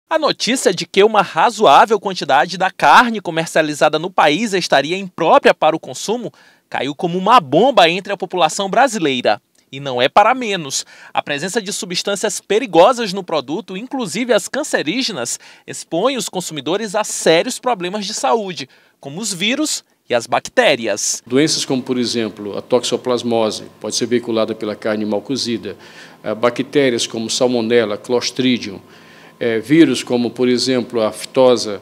A notícia de que uma razoável quantidade da carne comercializada no país estaria imprópria para o consumo caiu como uma bomba entre a população brasileira. E não é para menos. A presença de substâncias perigosas no produto, inclusive as cancerígenas, expõe os consumidores a sérios problemas de saúde, como os vírus e as bactérias. Doenças como, por exemplo, a toxoplasmose, pode ser veiculada pela carne mal cozida, bactérias como salmonella, clostridium, vírus como, por exemplo, a aftosa.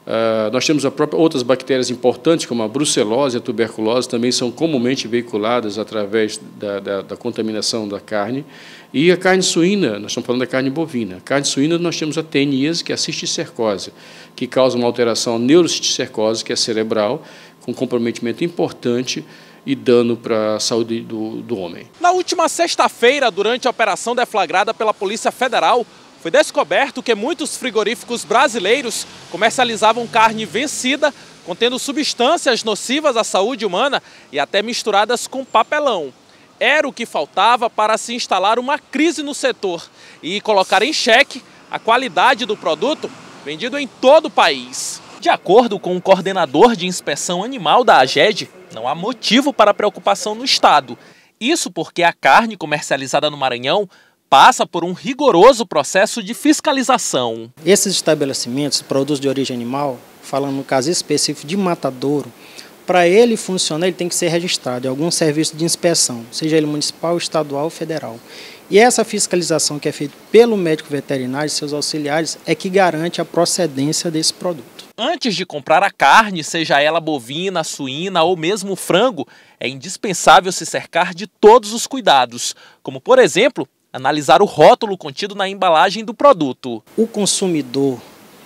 Nós temos outras bactérias importantes, como a brucelose e a tuberculose, também são comumente veiculadas através da contaminação da carne. E a carne suína, nós estamos falando da carne bovina. A carne suína, nós temos a teníase, que é a cisticercose, que causa uma alteração neurocisticercose, que é cerebral, com comprometimento importante e dano para a saúde do homem. Na última sexta-feira, durante a operação deflagrada pela Polícia Federal, foi descoberto que muitos frigoríficos brasileiros comercializavam carne vencida, contendo substâncias nocivas à saúde humana e até misturadas com papelão. Era o que faltava para se instalar uma crise no setor e colocar em xeque a qualidade do produto vendido em todo o país. De acordo com o coordenador de inspeção animal da AGED, não há motivo para preocupação no estado. Isso porque a carne comercializada no Maranhão passa por um rigoroso processo de fiscalização. Esses estabelecimentos, produtos de origem animal, falando no caso específico de matadouro, para ele funcionar, ele tem que ser registrado em algum serviço de inspeção, seja ele municipal, estadual ou federal. E essa fiscalização que é feita pelo médico veterinário e seus auxiliares é que garante a procedência desse produto. Antes de comprar a carne, seja ela bovina, suína ou mesmo frango, é indispensável se cercar de todos os cuidados, como, por exemplo, analisar o rótulo contido na embalagem do produto. O consumidor,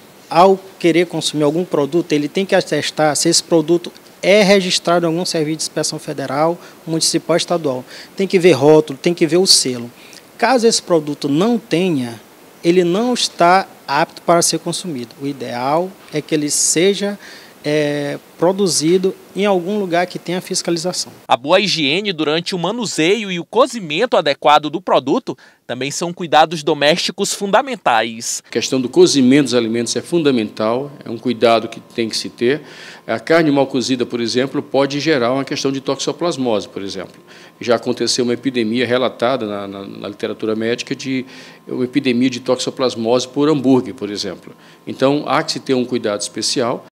ao querer consumir algum produto, ele tem que atestar se esse produto é registrado em algum serviço de inspeção federal, municipal ou estadual. Tem que ver rótulo, tem que ver o selo. Caso esse produto não tenha, ele não está apto para ser consumido. O ideal é que ele seja produzido em algum lugar que tenha fiscalização. A boa higiene durante o manuseio e o cozimento adequado do produto também são cuidados domésticos fundamentais. A questão do cozimento dos alimentos é fundamental, é um cuidado que tem que se ter. A carne mal cozida, por exemplo, pode gerar uma questão de toxoplasmose, por exemplo. Já aconteceu uma epidemia relatada na literatura médica de uma epidemia de toxoplasmose por hambúrguer, por exemplo. Então, há que se ter um cuidado especial.